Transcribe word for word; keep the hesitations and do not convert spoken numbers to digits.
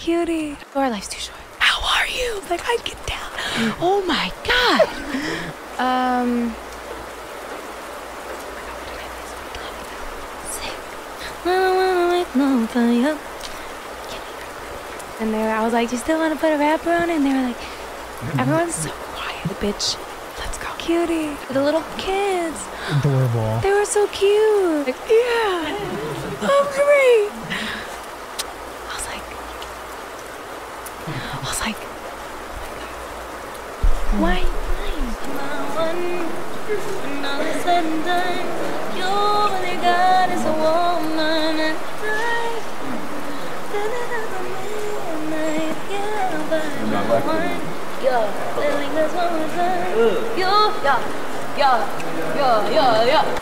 Cutie. Our life's too short. How are you? Like, I get down. Oh my God. um. And they were, I was like, do you still want to put a rapper on it? And they were like, everyone's so quiet. The bitch, let's go. Cutie. The little kids. Adorable. They were so cute. Like, yeah. Oh, great. I was like, I was like, why are you crying? When all is said and done, you only got is a woman and life. Yeah, but one, yeah, living this one was done. Yeah, yeah, yeah, yeah, yeah, yeah.